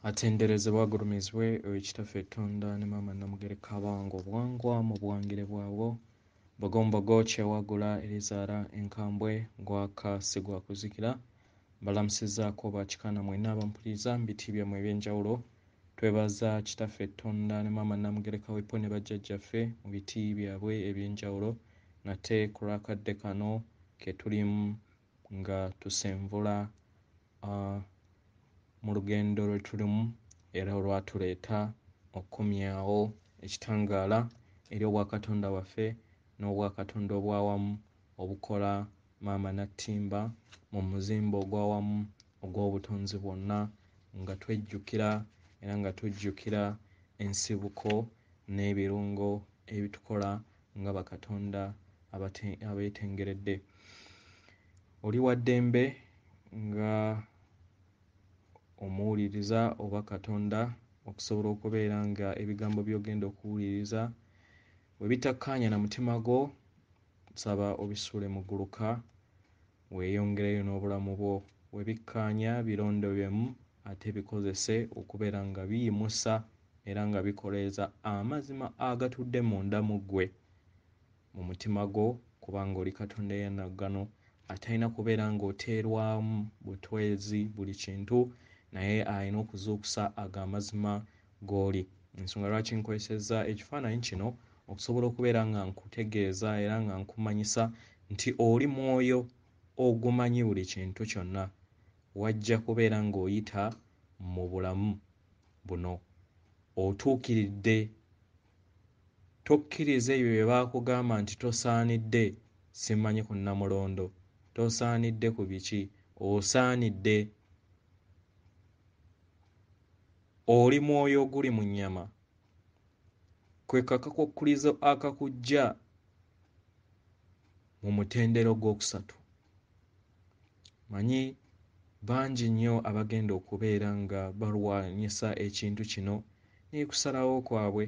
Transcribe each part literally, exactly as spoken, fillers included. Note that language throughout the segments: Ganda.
Atenderezebwa agulumizibwe ekitaffe ettonda ne maama Namugereka abange obwangwa mu buwangire bwabwo bogombogo kyewagula erizaala enkambwe gwaka sigwakuzikira mbalamusizzaako bakikana mwenna abampuliriza mu biti byammwe eby'enjawulo twebaza kitaffe ettonda ne maama Namugereka weppo ne bajjajjaffe mu biti byabwe eby'enjawulo nate ku lwakadde kano ke tulimu nga tusenvula uh, mu lugendo lwe tulimu era olwatuleeta okukomyawo ekitangaala eri obwakatonda waffe n'obwakatonda obwawamu obukola maama Nattimba mu muzimbo ogwawamu ogw'obutonzi bwonna nga twejjukira era nga tujjukira ensibuko n'ebirungo ebitukola nga bakatonda abate abeetengeredde. Oli wa ddembe nga omuwuliriza oba Katonda okusobola okubeera nga ebigambo by'ogenda okuwuliriza bwe bitakkaanya na mutima gwo nsaba obisuule mu gguluka weeyongereyo n'obulamu bwo we bikkaanya birondobemu ate bikozese okubeera nga biyimusa era nga bikoleeza amazima agatudde munda mu ggwe mu mutima gwo kubanga oli Katonda eyanaggano atalina kubeera ng'oteerwamu butwezi buli kintu naye alina okuzuukusa ago amazima g'oli. Ensonga lwaki nkozesezza ekifaananyi kino okusobola okubeera nga nkutegeeza era nga nkumanyisa nti oli mwoyo ogumanyi buli kintu kyonna wajja kubeera ng'oyita mu bulamu buno otuukiridde tokkiriza ebyo bye baakugamba nti tosaanidde simmanyi ku Namulondo tosaanidde ku biki osaanidde oli mwoyo oguli mu nnyama kwe kakakukkulizo akakujja mu mutendero gw'okusatu. Manyi bangi nnyo abagenda okubeera nga balwanyisa ekintu kino naye kusalawo kwabwe.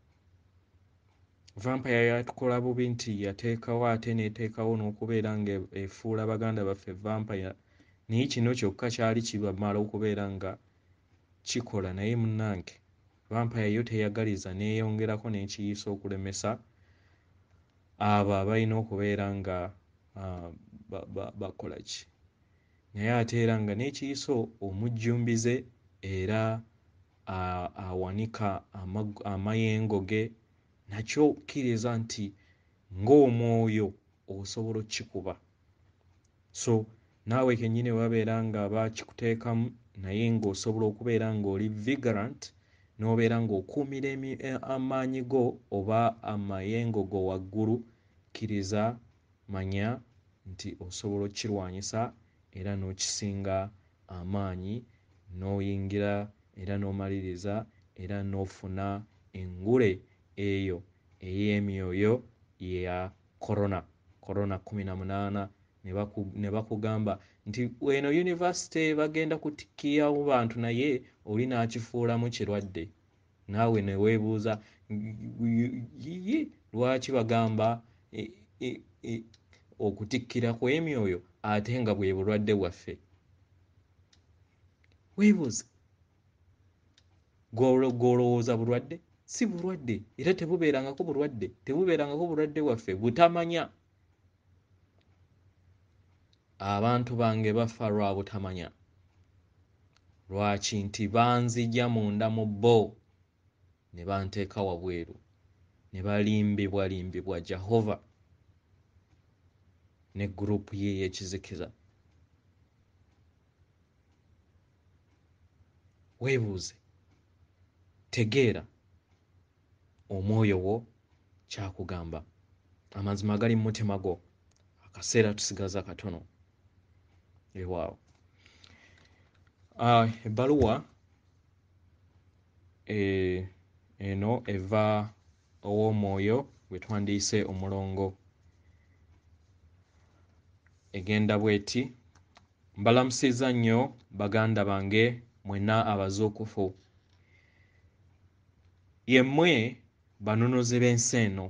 Vampire yatukola bubi nti yateekawo ate n'eteekawo n'okubeera nga efuula baganda baffe vampire naye kino kyokka kyali kibamala okubeera nga kikola naye munnange vampire yo teyagaliza neeyongerako n'ekiyiso okulemesa abo abalina okubeera nga uh, bakola ki naye ate era nga n'ekiyiso omujjumbize era uh, awanika amayengo ge nakyo kkiriza nti ng'omwoyo osobola okkikuba so naawe kennyini babeera nga bakikuteekamu naye ng'osobola okubeera ng'oli vigorant n'obeera ng'okuumira amaanyi go oba amayengo go waggulu kkiriza manya nti osobola okkirwanyisa era n'okisinga amaanyi n'oyingira era n'omaliriza era n'ofuna engule eyo ey'emyoyo ya korona korona kkumi na munaana ne bakugamba nti eno yunivasite bagenda kutikkirawo bantu naye oli n'akifuulamu kirwadde naawe ne weebuuza yiyi lwaki bagamba e, e, e, okutikkira kw'emyoyo ate nga bwe bulwadde bwaffe weebuuze gw'olowooza bulwadde si bulwadde era tebubeerangako bulwadde tebubeerangako bulwadde bwaffe butamanya abantu bange bafa lwa butamanya lwaki nti banzija munda mu bo ne banteeka wabweru ne balimbibwa limbibwa Jehova ne gurupu ye ey'ekizikiza. Weebuuze tegeera omwoyo wo kyakugamba amazima agali mu mutima gwo akaseera tusigaza katono ewaawo. Uh, ebbaluwa e, eno eva ow'Omwoyo gwe twandiyise Omulongo egenda bw'eti mbalamusizza nnyo baganda bange mwenna abazuukufu Yemwe banunuzi b'ensi eno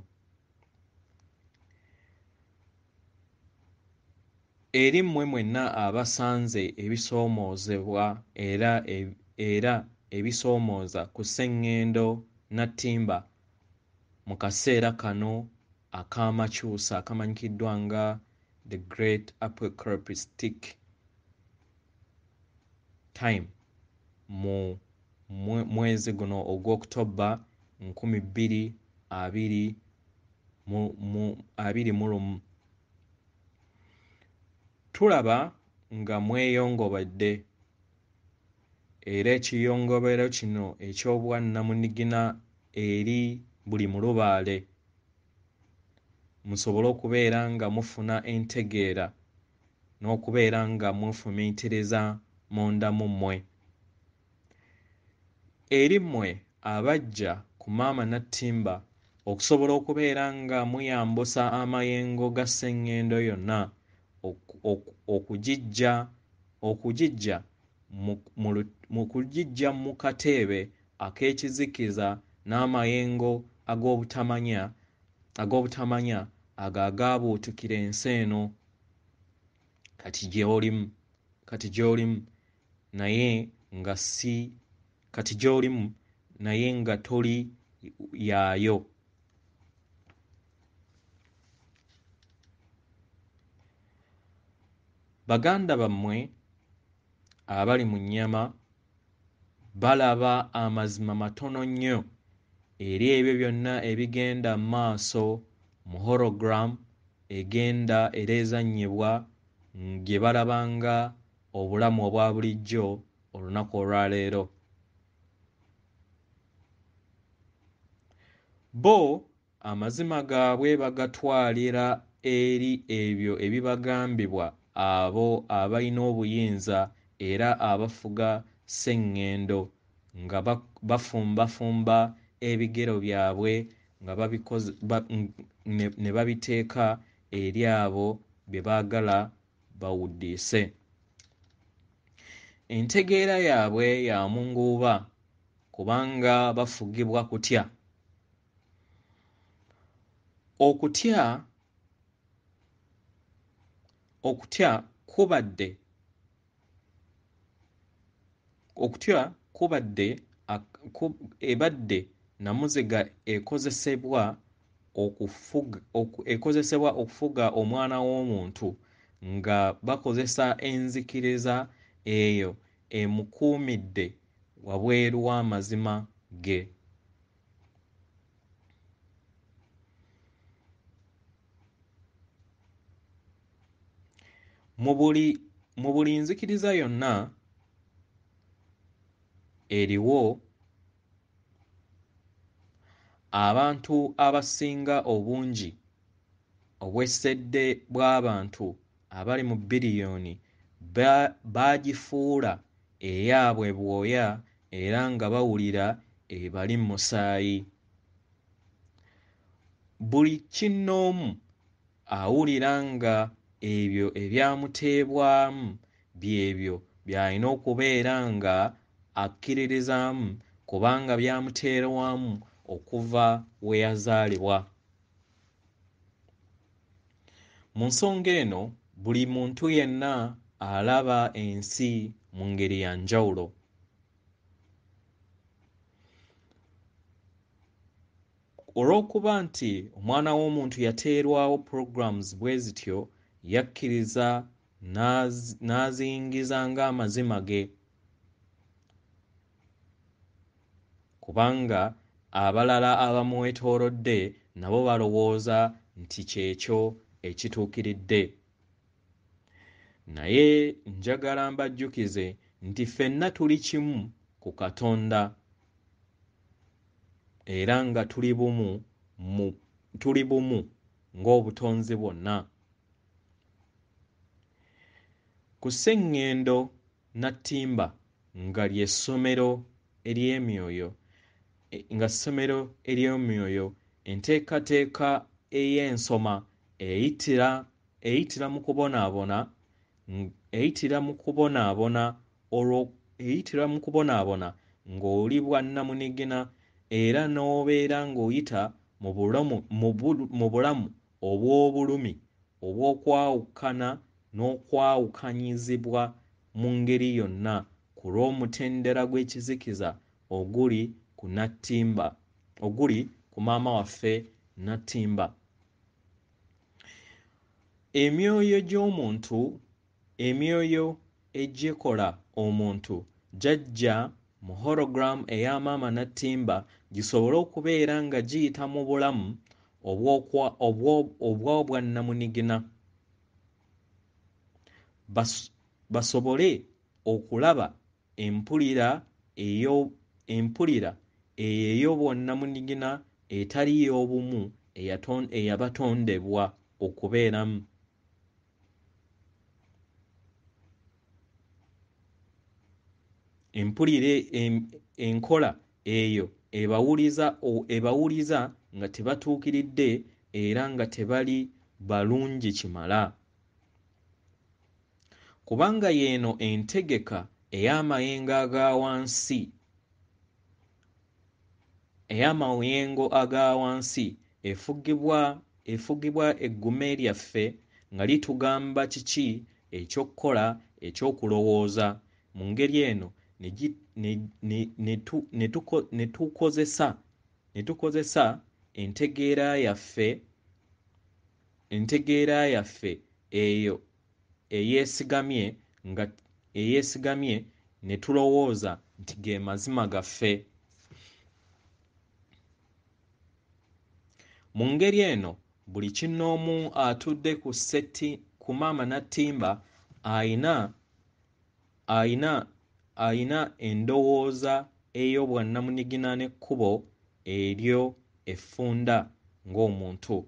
eri mmwe mwenna abasanze ebisoomoozebwa era era ebisoomooza ku sseŋŋendo nattimba mu kaseera kano ak'amakyusa akamanyikiddwa nga the great apocalyptic time mu mwezi guno ogw'Okutobba nkumi bbiri abiri mu mu abiri mu lumu. Tulaba nga mweyongobedde era ekiyongobero kino eky'obwannamunigina eri buli mulubaale musobole okubeera nga mufuna entegeera n'okubeera nga mwefumiitiriza munda mu mmwe. Eri mmwe abajja ku maama nattimba okusobola okubeera nga muyambusa amayengo ga sseŋŋendo yonna okugijja okugijja mu kugijja mu kateebe ak'ekizikiza n'amayengo ag'obutamanya ag'obutamanya ago agaabuutikira ensi eno kati gy'olimu kati gy'olimu naye nga si kati gy'olimu naye nga toli yaayo. Baganda bammwe abali mu nnyama balaba amazima matono nnyo eri ebyo byonna ebigenda mu maaso mu hologram egenda era ezannyibwa gye balabanga obulamu obwa bulijjo olunaku olwaleero. Bo amazima gaabwe bagatwalira eri ebyo ebibagambibwa abo abalina obuyinza era abafuga sseŋŋendo nga bafumbafumba ebigero byabwe nga babikoze ba, ne, ne babiteeka eri abo bye baagala bawuddiise. Entegeera yaabwe ya munguuba kubanga bafugibwa kutya. Okutya okutya kubadde okutya kubadde ebadde namuziga ekozesebwa okufuga oku, ekozesebwa okufuga omwana w'omuntu nga bakozesa enzikiriza eyo emukuumidde wabweru w'amazima ge. Mu buli mu buli nzikiriza yonna eriwo abantu abasinga obungi obw'essedde bw'abantu abali mu biliyoni baagifuula eyaabwe bwoya era nga bawulira ebali mu musaayi. Buli kinnoomu awulira nga ebyo ebyamuteebwamu byebyo by'alina okubeera nga akkiririzaamu kubanga byamuteerwamu okuva we yazaalibwa. Mu nsonga eno buli muntu yenna alaba ensi mu ngeri ya njawulo. Olw'okuba nti omwana w'omuntu yateerwawo programs bwe zityo yakkiriza n'aziyingiza ng'amazima ge kubanga abalala abamwetoolodde nabo balowooza nti kyekyo ekituukiridde. Naye njagala mbajjukize nti ffenna tuli kimu ku Katonda era nga tuli bumu mu tuli bumu ng'obutonzi bwonna. Ku sseŋŋendo nattimba nga ly'essomero ery'emyoyo nga ssomero ery'omwoyo enteekateeka ey'ensoma eyitira eyitira mu kubonaabona eyitira mu kubonaabona olwo eyitira mu kubonaabona ng'oli bwannamunigina era n'obeera ng'oyita mu bulamu mu bulamu obw'obulumi obw'okwawukana n'okwawukanyizibwa mu ngeri yonna ku ku lw'omutendera gw'ekizikiza oguli ku Nattimba oguli ku maama waffe Nattimba. Emyoyo gy'omuntu emyoyo egyekola omuntu jajja mu hologram eya maama Nattimba gisobole okubeera nga giyita mu bulamu obw'okwa obwo obw'obwannamunigina Bas, basobole okulaba empulira eyo empulira ey'obwannamunigina etali y'obumu eyaton, eyabatondebwa okubeeramu. Empulire en, enkola eyo ebawuliza ebawuliza nga tebatuukiridde era nga tebali balungi kimala. Kubanga yeeno entegeka ey'amayengo aga wansi ey'amayengo aga wansi efugibwa efugibwa egguma lyaffe nga litugamba kiki eky'okkola eky'okulowooza. Mu ngeri eno ne, ne, ne, ne, tu, ne, tuko, ne tukozesa ne tukozesa entegeera yaffe entegeera yaffe eyo eyeesigamye nga eyeesigamye ne tulowooza nti ge mazima gaffe. Mu ngeri eno buli kinnoomu atudde ku ssetti ku maama Nattimba ayina ayina ayina endowooza ey'obwannamunigina n'ekkubo eryo effunda ng'omuntu.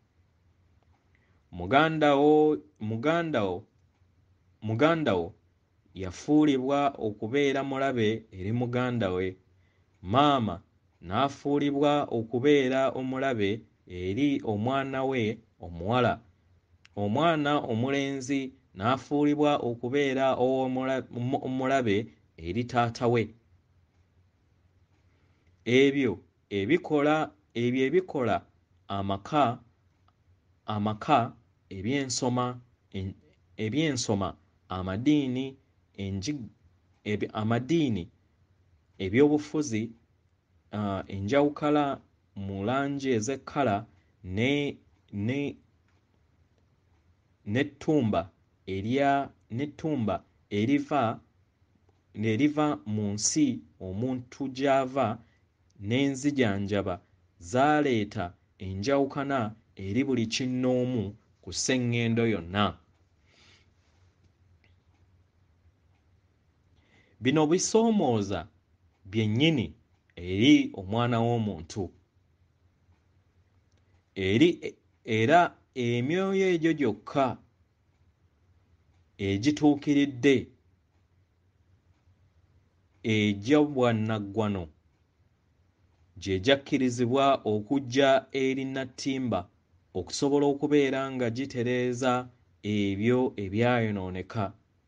Muganda wo muganda wo muganda wo yafuulibwa okubeera mulabe eri muganda we. Maama n'afuulibwa okubeera omulabe eri omwana we omuwala. Omwana omulenzi n'afuulibwa okubeera omulabe eri taata we. Ebyo ebikola ebyo ebikola amaka amaka ebyensoma ebyensoma amadiini enji ebi, amadiini ebyobufuzi uh, enjawukala mu langi ez'ekkala ne ne n'ettumba erya n'ettumba eriva n'eriva mu nsi omuntu gy'ava n'enzijanjaba zaaleeta enjawukana eri buli kinnoomu ku sseŋŋendo yonna. Bino bisoomooza byennyini eri omwana w'omuntu eri era emyoyo egyo gyokka egituukiridde egy'obwannaggwano gye gyakkirizibwa okujja eri Nattimba okusobola okubeera nga gitereeza ebyo ebyayonooneka.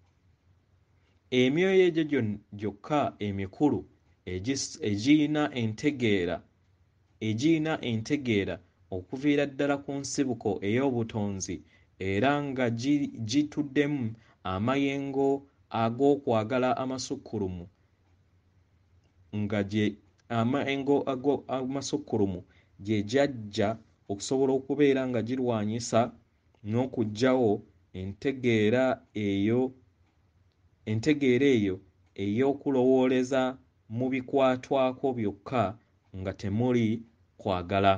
Emyoyo egyo gyokka emikulu egiyina entegeera egiyina entegeera okuviira ddala ku nsibuko ey'obutonzi era nga gituddemu amayengo ag'okwagala amasukkulumu nga gye amayengo ago amasukkulumu gye gyajja okusobola okubeera nga girwanyisa n'okuggyawo entegeera eyo entegeera eyo ey'okulowooleza mu bikwatwako byokka nga temuli kwagala.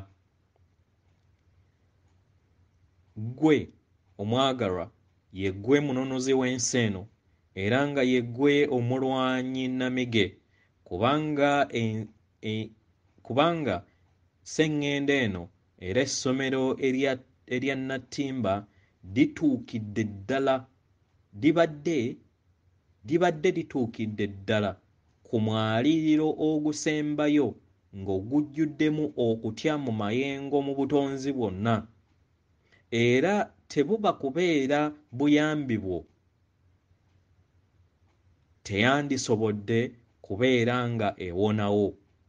Ggwe omwagalwa ye ggwe mununuzi w'ensi eno era nga ye ggwe omulwanyi nnamige kubanga e, e, kubanga sseŋŋendo eno era essomero erya erya Nattimba lituukidde ddala libadde libadde lituukidde ddala ku mwaliiro ogusembayo ng'ogujjuddemu okutya mu mayengo mu butonzi bwonna era tebuba kubeera buyambi bwo teyandisobodde kubeera nga ewonawo.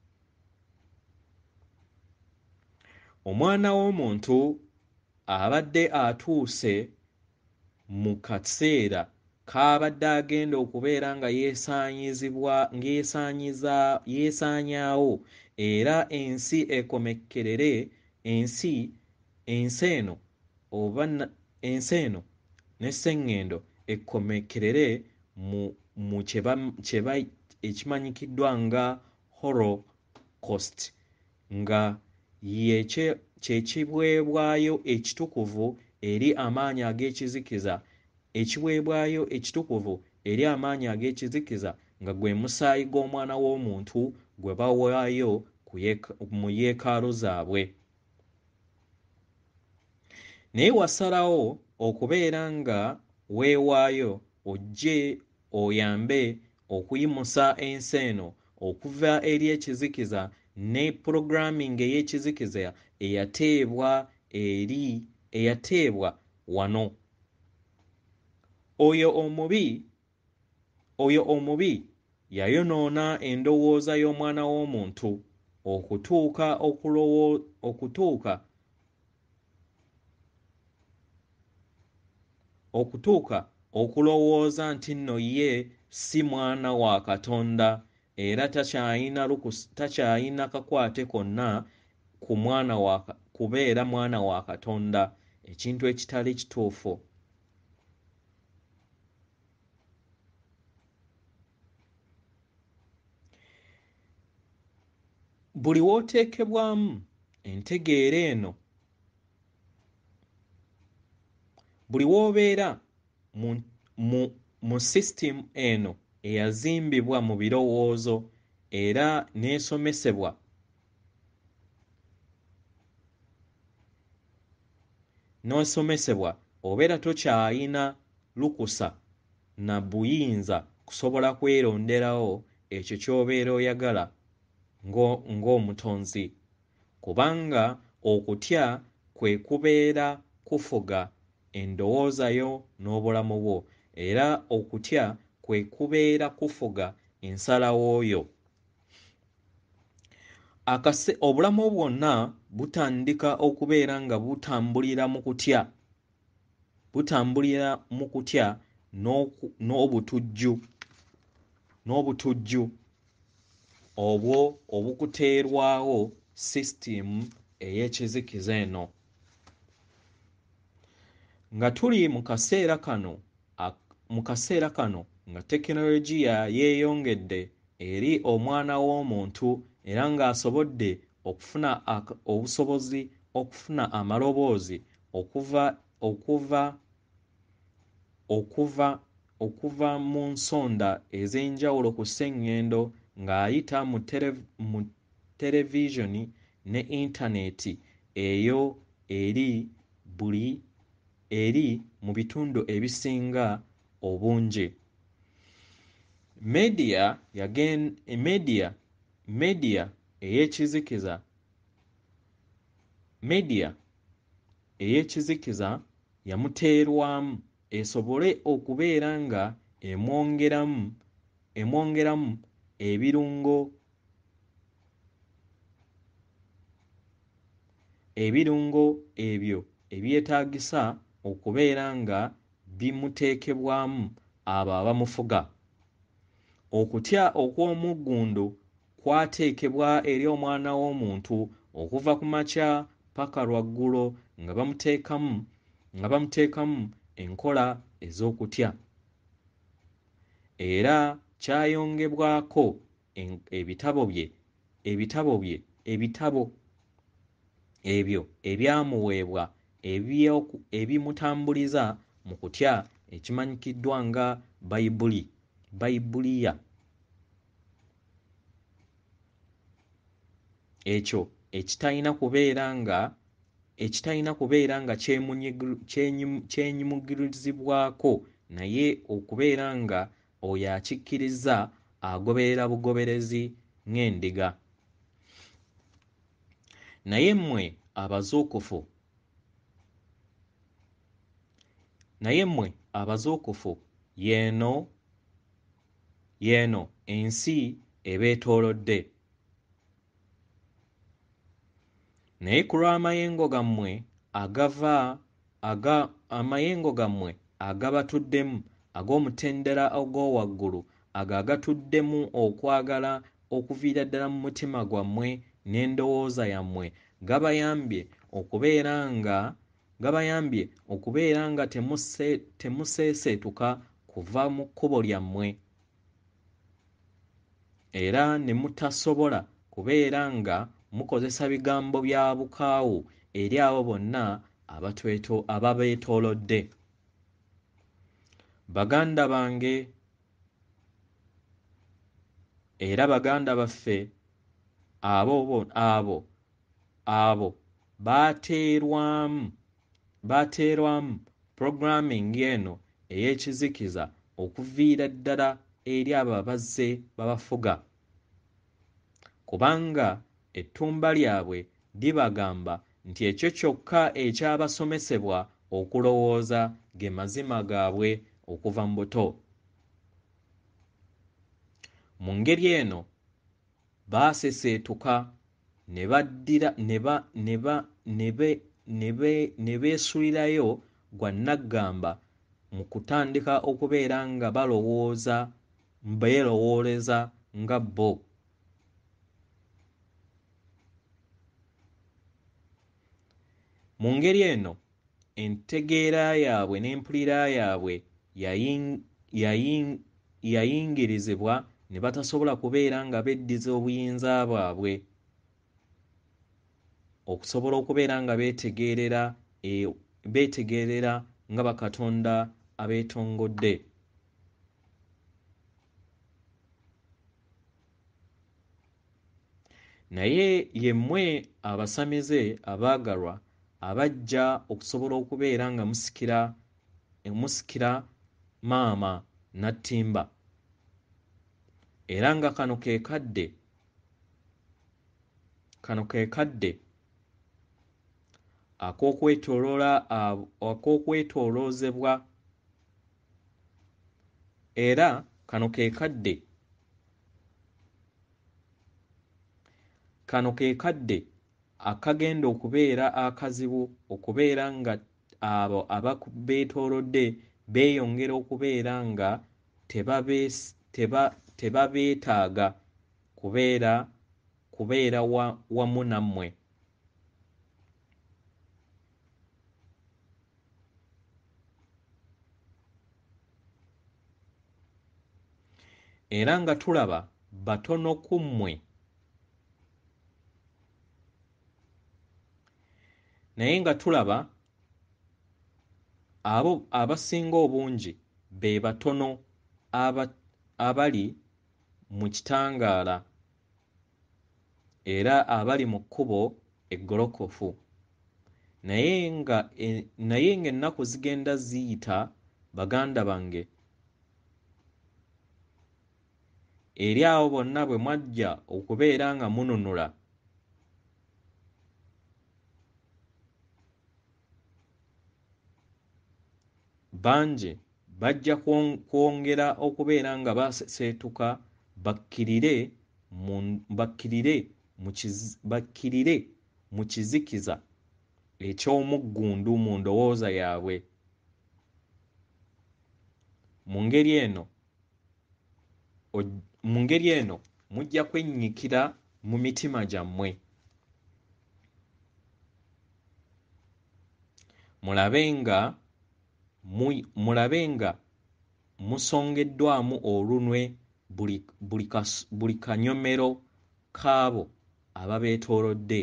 Omwana w'omuntu abadde atuuse mu kaseera kaabadde agenda okubeera nga yeesaanyizibwa ng'esaanyiza yeesaanyaawo era ensi ekomekkerere ensi ensi eno oba ensi eno ne sseŋŋendo ekkomekkerere mu mu kyeba kyeba ekimanyikiddwa nga holocaust nga yekye kyekiweebwayo ekitukuvu eri amaanyi ag'ekizikiza ekiweebwayo ekitukuvu eri amaanyi ag'ekizikiza nga gwe musaayi gw'omwana w'omuntu gwe bawaayo mu yeekaalu zaabwe. Naye wasalawo okubeera nga weewaayo ojje oyambe okuyimusa ensi eno okuva eri ekizikiza ne programming ey'ekizikiza eyateebwa eri eyateebwa wano. Oyo omubi oyo omubi yayonoona endowooza y'omwana w'omuntu okutuuka okulowo okutuuka okutuuka okulowooza nti nno ye si mwana wa Katonda era takyayina lukusa takyayina kakwate konna ku mwana wa kubeera mwana wa Katonda, ekintu ekitali kituufu. Buli w'oteekebwamu entegeera eno buli w'obeera mu mu mu system eno eyazimbibwa mu birowoozo era n'esomesebwa n'osomesebwa obeera tokyayina lukusa na buyinza kusobola kweronderawo ekyo ky'obeera oyagala ngo ng'omutonzi, kubanga okutya kwe kubeera kufuga endowooza yo n'obulamu bwo era okutya kwe kubeera kufuga ensalawo yo. Akase obulamu bwonna butandika okubeera nga butambulira mu kutya butambulira mu kutya n'oku n'obutujju n'obutujju obwo obukuteerwawo sisitimu ey'ekizikiza eno. Nga tuli mu kaseera kano mu kaseera kano nga tekinologiya yeeyongedde eri omwana w'omuntu era ng'asobodde okufuna obusobozi okufuna amaloboozi okuva okuva okuva okuva mu nsonda ez'enjawulo ku sseŋŋendo ng'ayita mu tere mu televisioni ne intaneti eyo eri buli eri mu bitundu ebisinga obungi. Media yagen media media ey'ekizikiza media ey'ekizikiza yamuteerwamu esobole okubeera nga emwongeramu emwongeramu ebirungo ebirungo ebyo ebyetaagisa okubeera nga bimuteekebwamu abo abamufuga. Okutya okw'omuggundu kwateekebwa eri omwana w'omuntu okuva ku makya paka lwaggulo nga bamuteekamu nga bamuteekamu enkola ez'okutya era kyayongebwako ebitabo bye ebitabo bye ebitabo ebyo ebyamuweebwa ebyoku ebimutambuliza mu kutya ekimanyikiddwa nga Bayibuli Bayibuliya. Ekyo ekitalina kubeera nga ekitalina kubeera nga kyenyimugirizibwako naye okubeera nga oyo akikkiriza agoberera bugoberezi ng'endiga. Naye mmwe abazuukufu naye mmwe abazuukufu yeeno yeeno ensi ebeetoolodde. Naye ku lw'amayengo gammwe agava aga amayengo gammwe agabatuddemu ag'omutendera ogw'owaggulu ago agatuddemu okwagala okuviira ddala mu mutima gwammwe n'endowooza yammwe gabayambye okubeera nga gabayambye okubeera nga temuse, temuseeseetuka kuva mu kkubo lyammwe era ne mutasobola kubeera nga mukozesa bigambo bya bukaawu eri abo bonna abatweto ababeetoolodde. Baganda bange era baganda baffe abo abo abo baateerwamu baateerwamu programming eno ey'ekizikiza okuviira ddala eri abo abazze babafuga kubanga ettumba lyabwe libagamba nti ekyo kyokka ekyabasomesebwa okulowooza ge mazima gaabwe okuva mu buto. Mu ngeri eno baaseseetuka ne baddira ne ba ne ba ne be ne be ne beesulirayo gwa nnaggamba mu kutandika okubeera nga balowooza beerowooleza nga bo. Mu ngeri eno entegeera yaabwe n'empulira yaabwe yayin- yayin- yayingirizibwa ne batasobola kubeera nga beddiza obuyinza bwabwe okusobola okubeera nga beetegeerera e, beetegeerera nga bakatonda abeetongodde. Naye yemmwe abasamize abaagalwa abajja okusobola okubeera nga musikira musikira maama Nattimba era nga kano ke kadde kano ke kadde ak'okwetooloola ak'okwetooloozebwa era kano ke kadde kano ke kadde akagenda okubeera akazibu okubeera nga abo ababeetoolodde beeyongera okubeera nga tebabees teba tebabeetaaga kubeera kubeera wa, wamu nammwe. Era nga tulaba batono ku mmwe naye nga tulaba abo abasinga obungi be batono aba, abali mu kitangaala era abali mu kkubo eggolokofu naye nga e, naye ng'ennaku zigenda ziyita baganda bange eri abo bonna bwe mwajja okubeera nga mununula bangi bajja kwongera okubeera nga baseetuka bakkirire mu bakkirire mu kizi bakkirire mu kizikiza eky'omuggundu mu ndowooza yaabwe. Mu ngeri eno mu ngeri eno mujja kwennyikira mu mitima gyammwe mulabe nga mulabe nga musongeddwamu olunwe buli, buli, kas, buli kanyomero kaabo ababeetoolodde.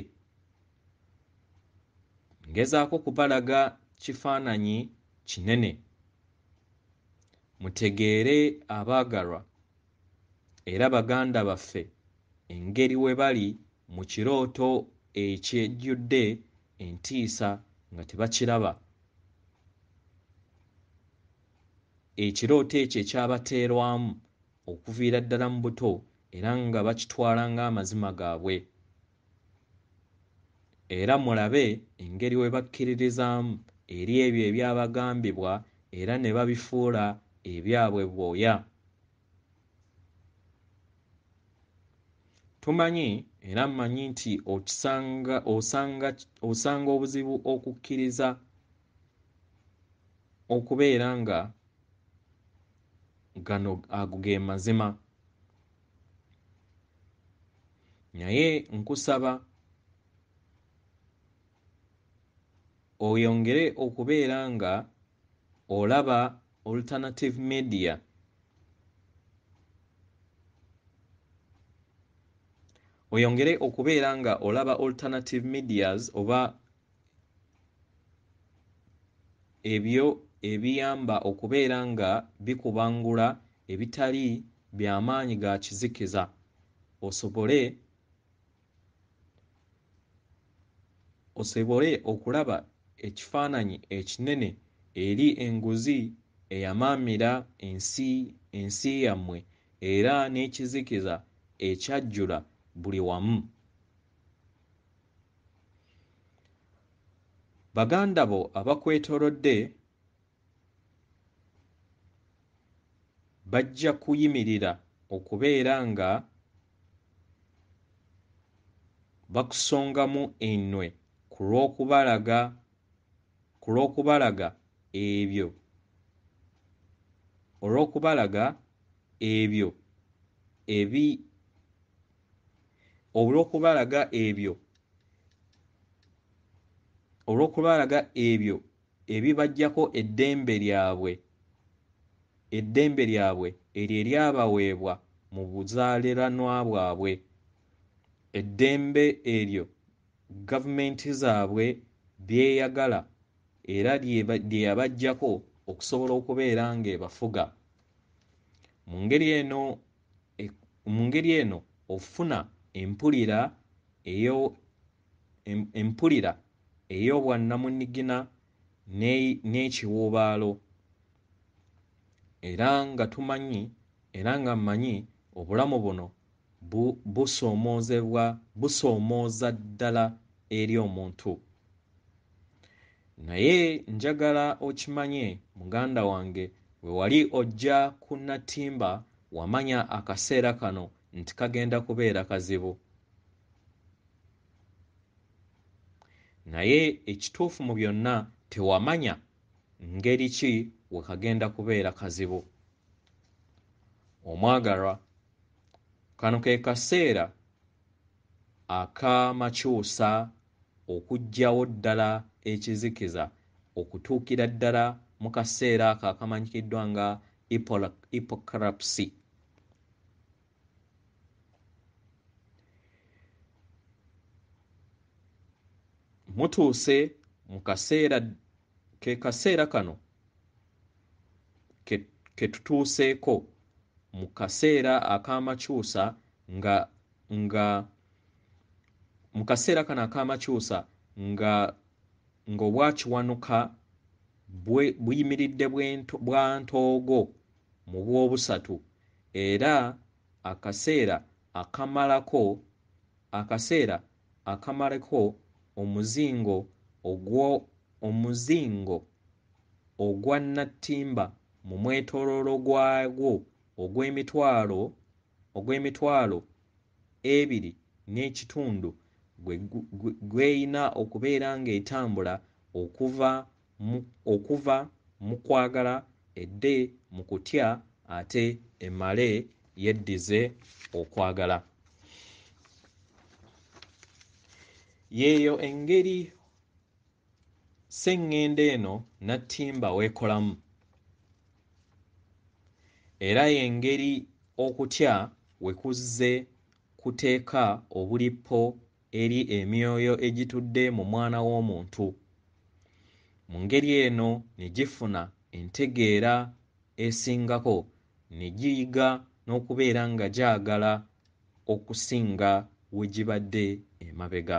Ngezaako kubalaga kifaananyi kinene mutegeere abaagalwa era baganda baffe engeri we bali mu kirooto ekyejjudde entiisa nga tebakiraba. Ekirooto ekyo ekyabateerwamu okuviira ddala mu buto era nga bakitwala ng'amazima gaabwe era mulabe engeri we bakkiririzaamu eri ebyo ebyabagambibwa era ne babifuula ebyabwe bwoya. Tumanyi era mmanyi nti okisanga osanga osanga obuzibu okukkiriza okubeera nga gano ago ge mazima. Naye nkusaba oyongere okubeera nga olaba alternative media oyongere okubeera nga olaba alternative medias oba ebyo ebiyamba okubeera nga bikubangula ebitali by'amaanyi ga kizikiza osobole osobole okulaba ekifaananyi ekinene eri enguzi eyamaamira ensi ensi yammwe era n'ekizikiza ekyajjula buli wamu. Baganda bo abakwetoolodde bajja kuyimirira okubeera nga bakusongamu ennwe ku lw'okubalaga ku lw'okubalaga ebyo olw'okubalaga ebyo ebi olw'okubalaga ebyo olw'okubalaga ebyo ebibaggyako eddembe lyabwe eddembe lyabwe eryo eryabaweebwa mu buzaaliranwa bwabwe, eddembe eryo gavumenti zaabwe byeyagala era lye yabaggyako okusobola okubeera ng'ebafuga. Mu ngeri eno mu ngeri eno ofuna empulira eyo empulira ey'obwannamunigina n'ekiwuubaalo era nga tumanyi era nga mmanyi obulamu buno busoomoozebwa busoomooza ddala eri omuntu. Naye njagala okimanye muganda wange we wali ojja ku nnatimba wamanya akaseera kano nti kagenda kubeera kazibu. Naye ekituufu mu byonna tewamanya ngeri ki we kagenda kubeera kazibu. Omwagalwa, kano ke kaseera ak'amakyusa okuggyawo ddala ekizikiza okutuukira ddala mu kaseera ako akamanyikiddwa nga hippocracy. Mutuuse mu kaseera ke kaseera kano ke, ke tutuuseeko mu kaseera ak'amakyusa nga nga mu kaseera kano ak'amakyusa nga ng'obwakiwanuka buyimiridde bwa ntoogo mu bwobusatu era akaseera akamalako akaseera akamalako omuzingo ogwo omuzingo ogwa nnatimba mu mwetooloolo gwagwo ogw'emitwalo ogw'emitwalo ebiri n'ekitundu gweyina okubeera ng'etambula okuva mu okuva mu kwagala edde mu kutya ate emale yeddize okwagala. Yeeyo engeri sseŋŋenda eno nnatimba weekolamu era y'engeri okutya we kuzze kuteeka obulippo eri emyoyo egitudde mu mwana w'omuntu. Mu ngeri eno ne gifuna entegeera esingako ne giyiga n'okubeera nga gyagala okusinga we gibadde emabega.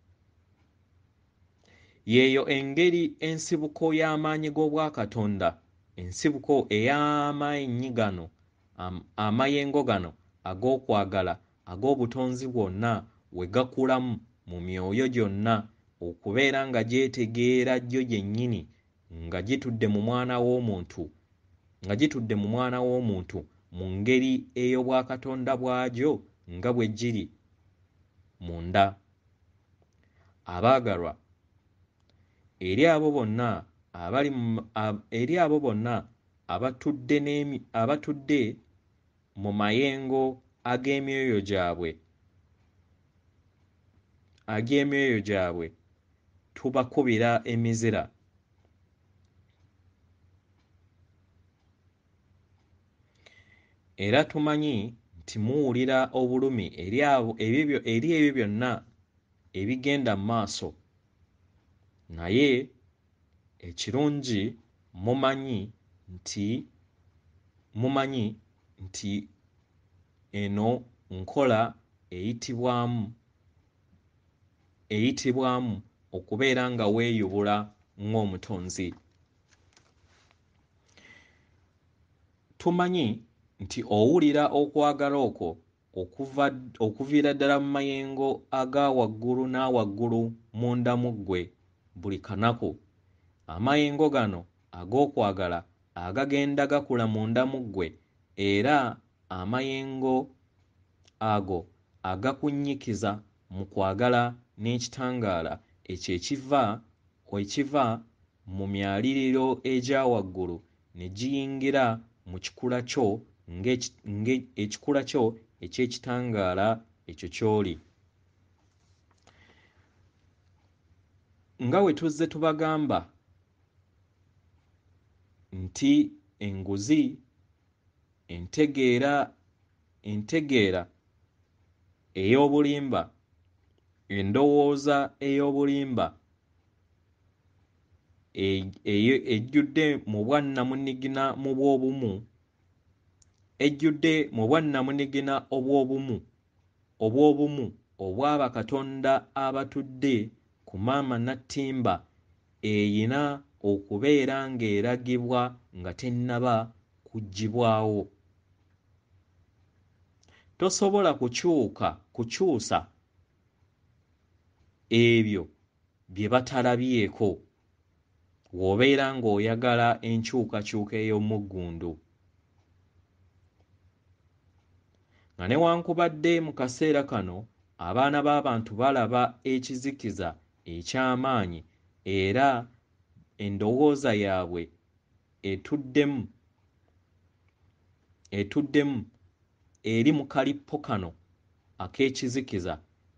Yeeyo engeri ensibuko y'amaanyi g'Obwakatonda, ensibuko ey'amaanyi gano amayengo gano ag'okwagala ag'obutonzi bwonna we gakulamu mu myoyo gyonna okubeera nga gyetegeera gyo gyennyini nga gitudde mu mwana w'omuntu nga gitudde mu mwana w'omuntu mu ngeri ey'Obwakatonda bwagyo nga bwe giri munda. Abaagalwa, eri abo bonna abali eri abo bonna abatudde n'emi abatudde mu mayengo ag'emyoyo gyabwe ag'emyoyo gyabwe tubakubira emizira. Era tumanyi nti muwulira obulumi eri abo ebyo eri ebyo byonna ebigenda mu maaso, naye ekirungi mumanyi nti mumanyi nti eno nkola eyitibwamu eyitibwamu okubeera nga weeyubula ng'omutonzi. Tumanyi nti owulira okwagala okwo okuva okuviira ddala mu mayengo aga waggulu n'awaggulu munda mu ggwe buli kanaku. Amayengo gano ag'okwagala agagenda gakula munda mu ggwe, era amayengo ago agakunnyikiza mu kwagala n'ekitangaala ekyo ekiva ekiva mu myaliriro egya waggulu ne giyingira mu kikula kyo ng'ekikula kyo eky'ekitangaala ekyo ky'oli. Nga bwe tuzze tubagamba nti enguzi entegeera entegeera ey'obulimba, endowooza ey'obulimba ejjudde mu bwannamunigina mu bw'obumu ejjudde mu bwannamunigina obw'obumu obw'obumu obw'abakatonda abatudde ku maama nattimba eyina okubeera ng'eragibwa nga tennaba kuggyibwawo. Tosobola kukyuka kukyusa ebyo bye batalabyeko bw'obeera ng'oyagala enkyukakyuka ey'omuggundu. Nga newankubadde mu kaseera kano abaana b'abantu balaba ekizikiza eky'amaanyi era endowooza yaabwe etuddemu etuddemu eri mu kalippo kano ak'ekizikiza,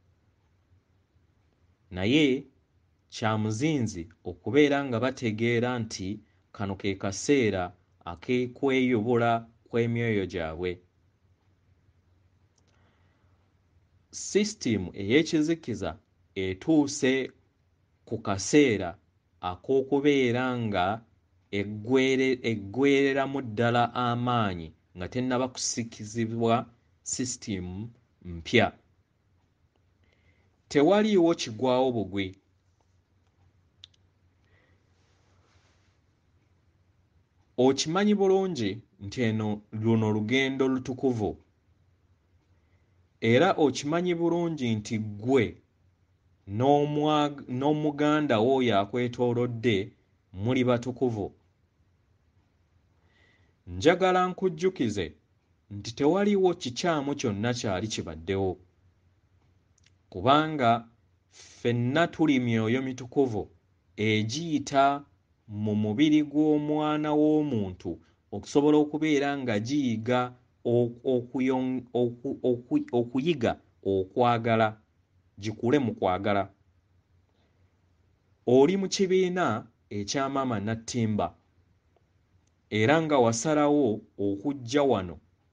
naye kya muzinzi okubeera nga bategeera nti kano ke kaseera ak'okweyubula kw'emyoyo gyabwe. Sisitimu ey'ekizikiza etuuse ku kaseera ak'okubeera nga eggwere eggwereramu ddala amaanyi nga tennaba kusikizibwa sisitimu mpya. Tewaliiwo kiggwaawo bugwi. Okimanyi bulungi nti eno luno lugendo lutukuvu, era okimanyi bulungi nti ggwe n'omuganda wo oyo akwetoolodde muli batukuvu. Njagala nkujjukize nti tewaliiwo kikyamu kyonna kyali kibaddewo, kubanga ffenna tuli myoyo mitukuvu egiyita mu mubiri gw'omwana w'omuntu okusobola okubeera nga giyiga okuyiga okwagala, gikule mu kwagala. Oli mu kibiina ekya maama nattimba era nga wasalawo okujja wano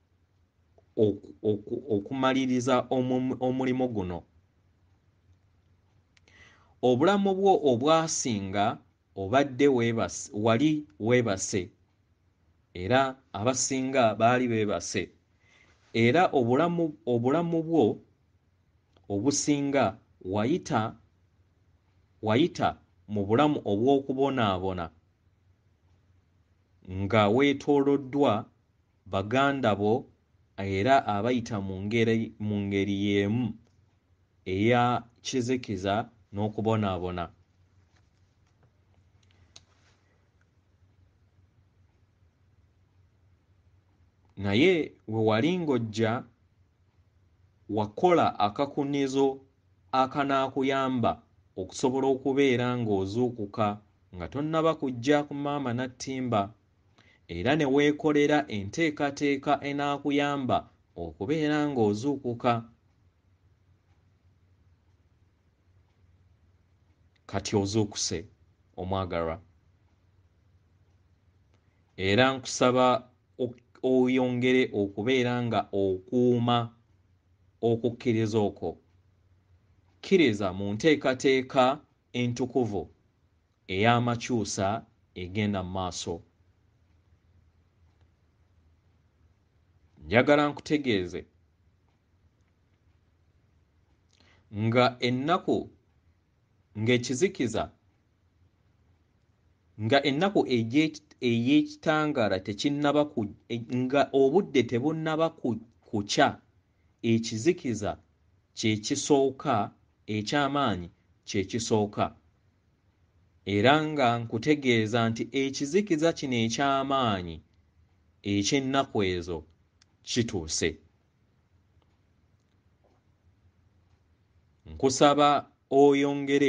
okumaliriza omulimu guno. Obulamu bwo obwasinga obadde weebase wali weebase era abasinga baali beebase, era obulamu obulamu bwo obusinga wayita wayita mu bulamu obw'okubonaabona nga weetooloddwa baganda bo era abayita mu ngeri mu ngeri y'emu eya kizikiza n'okubonaabona. Naye we wali ng'ojja wakola akakunizo akanaakuyamba okusobola okubeera ng'ozuukuka nga tonnaba kujja ku maama nattimba, era ne weekolera enteekateeka enaakuyamba okubeera ng'ozuukuka. Kati ozuukuse omwagalwa, era nkusaba oyongere okubeera nga okuuma okukkiriza okwo. Kkiriza mu nteekateeka entukuvu ey'amakyusa egenda mu maaso. Njagala nkutegeeze nga ennaku ng'ekizikiza nga ennaku ey'ekitangaala tekinnaba nga obudde tebunnaba kukya, ekizikiza kye kisooka eky'amaanyi kye kisooka. Era nga nkutegeeza nti ekizikiza kino eky'amaanyi eky'ennaku ezo kituuse. Nkusaba oyongere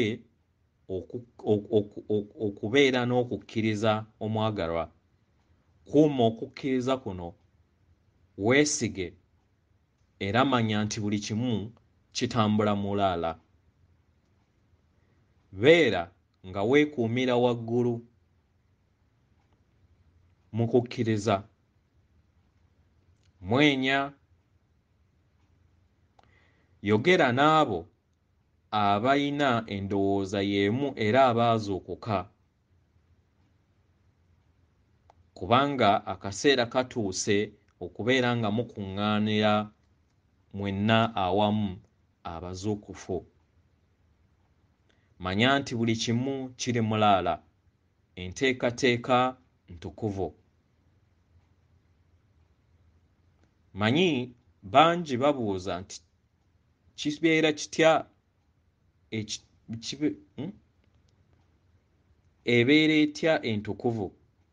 okubeera n'okukkiriza omwagalwa. Kuuma okukkiriza kuno, weesige era manya nti buli kimu kitambula mulaala. Beera nga weekuumira waggulu mu kukkiriza. Mwenya, yogera n'abo abayina endowooza y'emu era abaazuukuka, kubanga akaseera katuuse okubeera nga mukuŋŋaanira mwenna awamu abazuukufu. Manya nti buli kimu kiri mulaala, enteekateeka ntukuvu. Manyi bangi babuuza nti kibeera kitya ebeera etya entukuvu?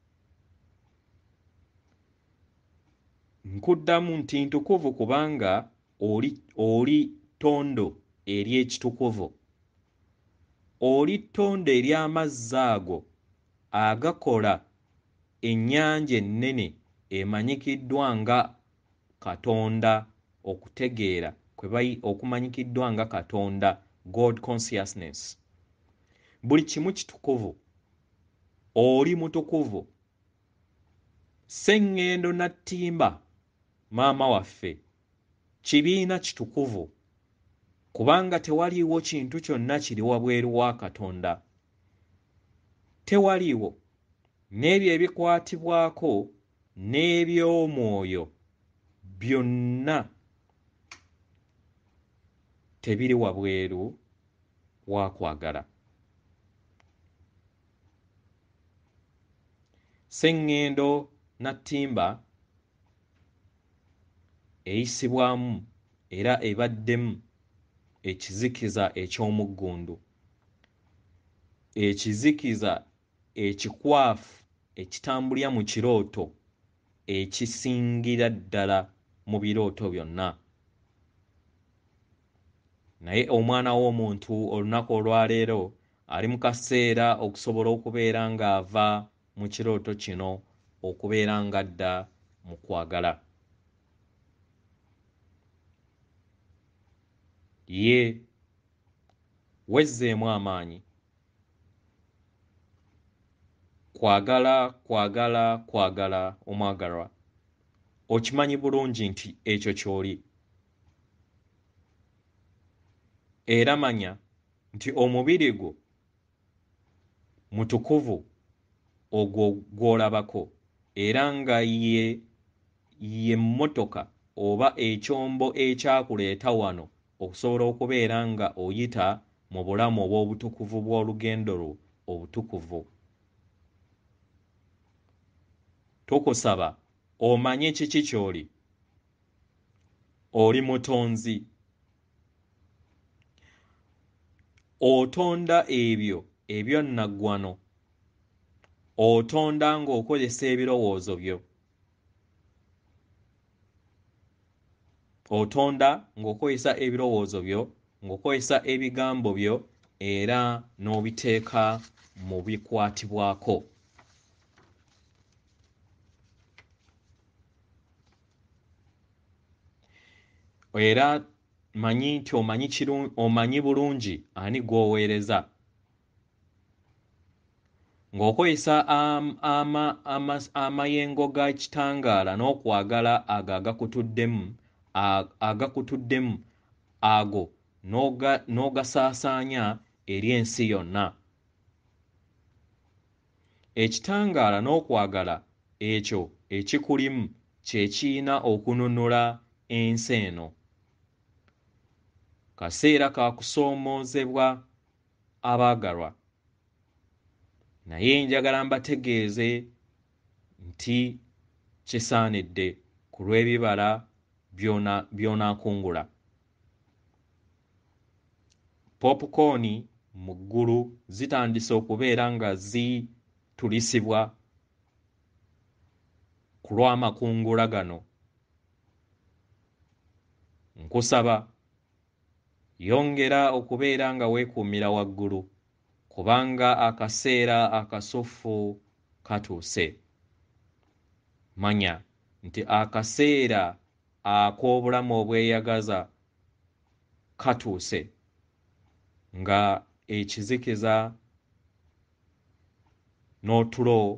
Nkuddamu nti ntukuvu kubanga oli oli ttondo ery'ekitukuvu, oli ttondo ery'amazzi ago agakola ennyanja ennene emanyikiddwa nga Katonda, okutegeera kwe bayi okumanyikiddwa nga Katonda, God consciousness. Buli kimu kitukuvu, oli mutukuvu. Sseŋŋendo Nattimba maama waffe kibiina kitukuvu, kubanga tewaliiwo kintu kyonna kiri wabweru wa Katonda. Tewaliiwo n'ebyo ebikwatibwako n'eby'omwoyo byonna tebiri wabweru wa kwagala. Sseŋŋendo Nattimba eyisibwamu era ebaddemu ekizikiza eky'omuggundu, ekizikiza ekikwafu ekitambulira mu kirooto ekisingira ddala mu birooto byonna. Naye omwana w'omuntu olunaku olwaleero ali mu kaseera okusobola okubeera ng'ava mu kirooto kino okubeera ng'adda mu kwagala. Ye wezzeemu amaanyi. Kwagala, kwagala, kwagala omwagalwa. Okimanyi bulungi nti ekyo ky'oli. Era manya nti omubiri gwo mutukuvu ogwo gw'olabako, era nga ye ye mmotoka oba ekyombo ekyakuleeta wano okusobola okubeera nga oyita mu bulamu obw'obutukuvu bw'olugendo lwo obutukuvu. Tukusaba omanye kiki ky'oli. Oli mutonzi. Otonda ebyo ebyonnaggwano, otonda ng'okozesa ebirowoozo byo, otonda ng'okozesa ebirowoozo byo, ng'okozesa ebigambo byo era n'obiteeka mu bikwatibwako. era manyi nti omanyi kirungi omanyi bulungi ani gw'oweereza ng'okozesa am, ama, ama, amayengo ga kitangaala n'okwagala ago agakutuddemu agakutuddemu ago n'oga n'ogasaasaanya eri ensi yonna. Ekitangaala n'okwagala ekyo ekikulimu kye kiyina okununula ensi eno. Kaseera ka kusoomoozebwa abaagalwa, naye njagala mbategeeze nti kisaanidde ku lw'ebibala byona by'onaakungula. Popcorn mu ggulu zitandise okubeera nga zitulisibwa ku lw'amakungula gano. Nkusaba yongera okubeera nga weekuumira waggulu kubanga akaseera akasuffu katuuse. Manya nti akaseera ak'obulamu obweyagaza katuuse nga ekizikiza n'otulo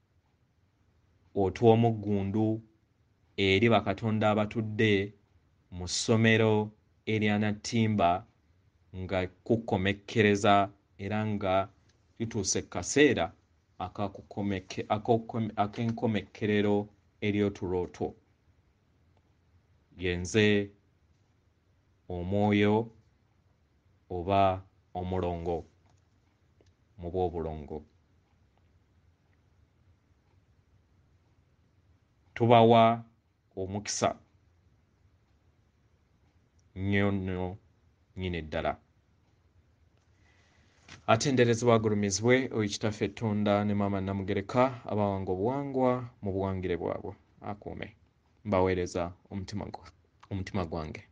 otw'omuggundu eri bakatonda abatudde mu ssomero erya Nattimba nga kukomekkereza era nga lituuse kaseera akakukomekke ak'enkomekkerero ery'otulo otwo. Yenze Omwoyo oba Omulongo mu bw'obulongo. Tubawa omukisa nnyo nnyo nnyini ddala. Atenderezebwa agulumizibwe oyo kitaffe Ettonda ne Maama Namugereka abawanga obuwangwa mu buwangire bwabwe. Akuume mbaweereza omutima gwa omutima gwange.